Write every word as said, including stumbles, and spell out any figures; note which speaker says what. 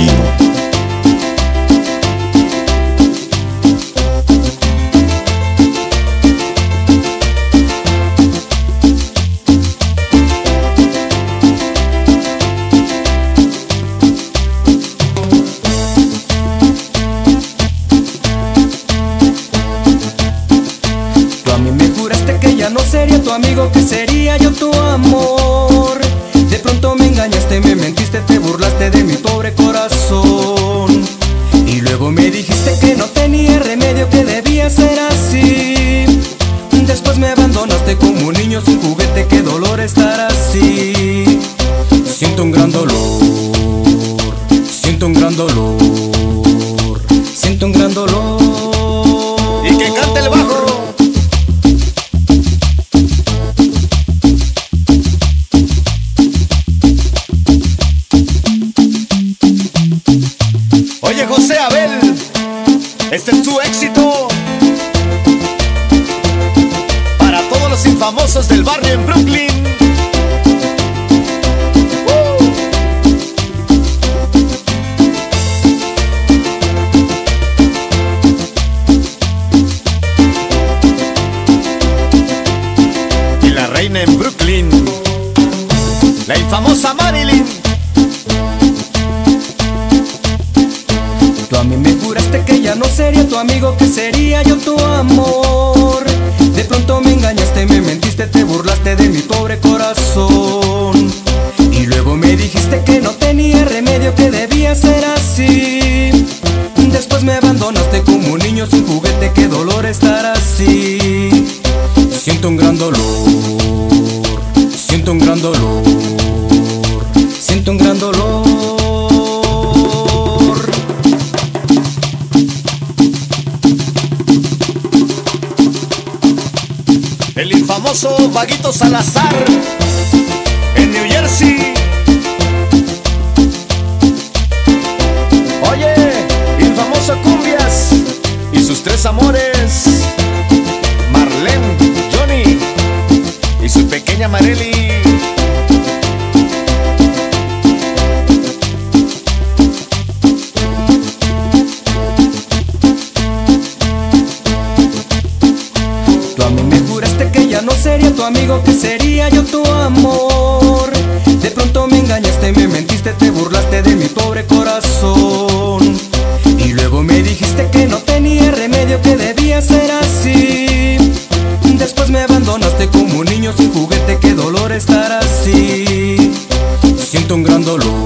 Speaker 1: Aquino.
Speaker 2: No sería tu amigo, que sería yo tu amor. De pronto me engañaste, me mentiste, te burlaste de mi pobre corazón. Y luego me dijiste que no tenía remedio, que debía ser así. Después me abandonaste como un niño sin juguete, qué dolor estar así. Siento un gran dolor, siento un gran dolor, siento un gran dolor.
Speaker 3: Y que cante el bajo. Oye, José Abel, este es tu éxito para todos los infamosos del barrio en Brooklyn. ¡Uh! Y la reina en Brooklyn, la infamosa Marilyn.
Speaker 2: Tú a mí me juraste que ya no sería tu amigo, que sería yo tu amor. De pronto me engañaste, me mentiste, te burlaste de mi pobre corazón. Y luego me dijiste que no tenía remedio, que debía ser así. Después me abandonaste como un niño sin juguete, qué dolor estar así. Siento un gran dolor, siento un gran dolor, siento un gran dolor.
Speaker 3: El infamoso Vaguito Salazar en New Jersey. Oye, infamoso Cumbias y sus tres amores, Marlene, Johnny y su pequeña Marely.
Speaker 2: Tú a mí me juraste que ya no sería tu amigo, que sería yo tu amor. De pronto me engañaste, me mentiste, te burlaste de mi pobre corazón. Y luego me dijiste que no tenía remedio, que debía ser así. Después me abandonaste como un niño sin juguete, qué dolor estar así. Siento un gran dolor,